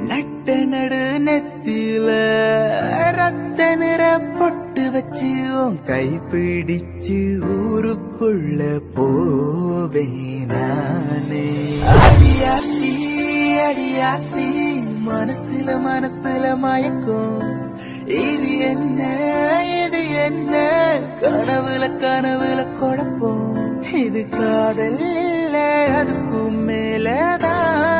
நட்ட நடு நெத்தில ரத்த நிற பொட்டு வச்சு உன் கை பிடிச்சு ஊருக்குள்ள போவேனானே. அடியாத்தி அடியாத்தி மனசுல மயக்கும். இது என்ன கனவுல குழப்பம். இது காதல் இல்ல அதுக்கும் மேல